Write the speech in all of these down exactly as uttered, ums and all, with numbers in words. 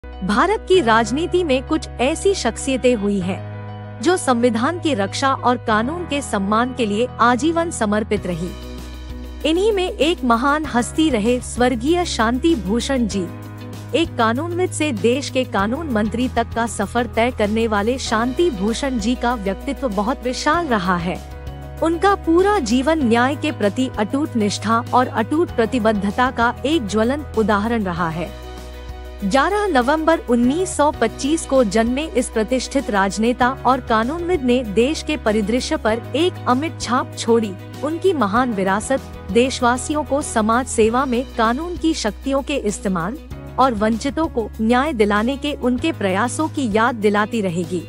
भारत की राजनीति में कुछ ऐसी शख्सियतें हुई हैं जो संविधान की रक्षा और कानून के सम्मान के लिए आजीवन समर्पित रही। इन्हीं में एक महान हस्ती रहे स्वर्गीय शांति भूषण जी। एक कानूनविद से देश के कानून मंत्री तक का सफर तय करने वाले शांति भूषण जी का व्यक्तित्व बहुत विशाल रहा है। उनका पूरा जीवन न्याय के प्रति अटूट निष्ठा और अटूट प्रतिबद्धता का एक ज्वलंत उदाहरण रहा है। ग्यारह नवंबर उन्नीस सौ पच्चीस को जन्मे इस प्रतिष्ठित राजनेता और कानूनविद ने देश के परिदृश्य पर एक अमिट छाप छोड़ी। उनकी महान विरासत देशवासियों को समाज सेवा में कानून की शक्तियों के इस्तेमाल और वंचितों को न्याय दिलाने के उनके प्रयासों की याद दिलाती रहेगी।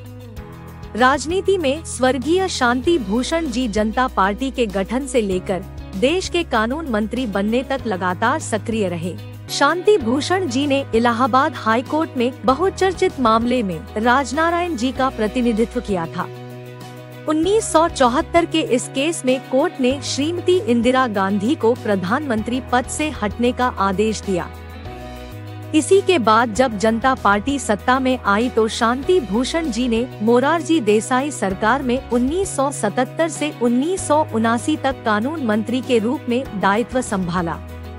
राजनीति में स्वर्गीय शांति भूषण जी जनता पार्टी के गठन से लेकर देश के कानून मंत्री बनने तक लगातार सक्रिय रहे। शांति भूषण जी ने इलाहाबाद हाई कोर्ट में बहुचर्चित मामले में राजनारायण जी का प्रतिनिधित्व किया था। उन्नीस सौ चौहत्तर के इस केस में कोर्ट ने श्रीमती इंदिरा गांधी को प्रधानमंत्री पद से हटने का आदेश दिया। इसी के बाद जब जनता पार्टी सत्ता में आई तो शांति भूषण जी ने मोरारजी देसाई सरकार में उन्नीस सौ सतहत्तर से उन्नीस सौ उनासी तक कानून मंत्री के रूप में दायित्व संभाला।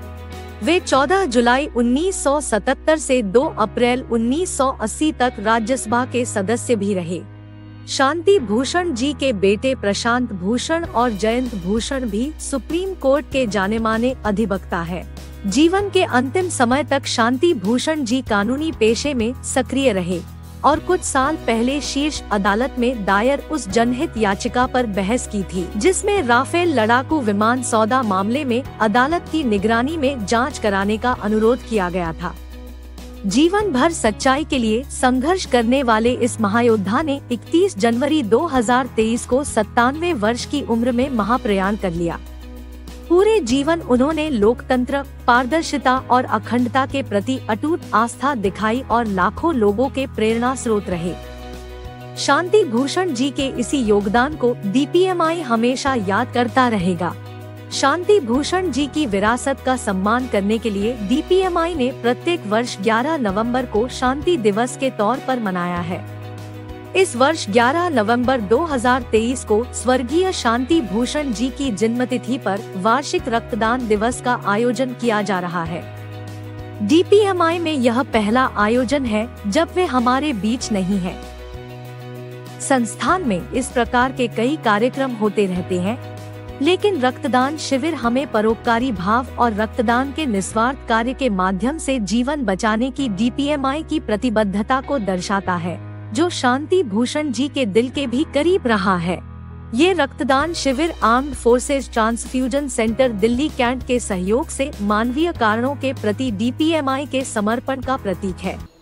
वे चौदह जुलाई उन्नीस सौ सतहत्तर से दो अप्रैल उन्नीस सौ अस्सी तक राज्यसभा के सदस्य भी रहे। शांति भूषण जी के बेटे प्रशांत भूषण और जयंत भूषण भी सुप्रीम कोर्ट के जाने माने अधिवक्ता है। जीवन के अंतिम समय तक शांति भूषण जी कानूनी पेशे में सक्रिय रहे और कुछ साल पहले शीर्ष अदालत में दायर उस जनहित याचिका पर बहस की थी जिसमें राफेल लड़ाकू विमान सौदा मामले में अदालत की निगरानी में जांच कराने का अनुरोध किया गया था। जीवन भर सच्चाई के लिए संघर्ष करने वाले इस महायोद्धा ने इकतीस जनवरी दो हज़ार तेईस को सत्तानवे वर्ष की उम्र में महाप्रयाण कर लिया। पूरे जीवन उन्होंने लोकतंत्र, पारदर्शिता और अखंडता के प्रति अटूट आस्था दिखाई और लाखों लोगों के प्रेरणा स्रोत रहे। शांति भूषण जी के इसी योगदान को डी पी एम आई हमेशा याद करता रहेगा। शांति भूषण जी की विरासत का सम्मान करने के लिए डी पी एम आई ने प्रत्येक वर्ष ग्यारह नवंबर को शांति दिवस के तौर पर मनाया है। इस वर्ष ग्यारह नवंबर दो हज़ार तेईस को स्वर्गीय शांति भूषण जी की जन्मतिथि पर वार्षिक रक्तदान दिवस का आयोजन किया जा रहा है। डी पी एम आई में यह पहला आयोजन है जब वे हमारे बीच नहीं है। संस्थान में इस प्रकार के कई कार्यक्रम होते रहते हैं, लेकिन रक्तदान शिविर हमें परोपकारी भाव और रक्तदान के निस्वार्थ कार्य के माध्यम से जीवन बचाने की डी पी एम आई की प्रतिबद्धता को दर्शाता है, जो शांति भूषण जी के दिल के भी करीब रहा है। ये रक्तदान शिविर armed forces transfusion centre Delhi cantt के सहयोग से मानवीय कारणों के प्रति डी पी एम आई के समर्पण का प्रतीक है।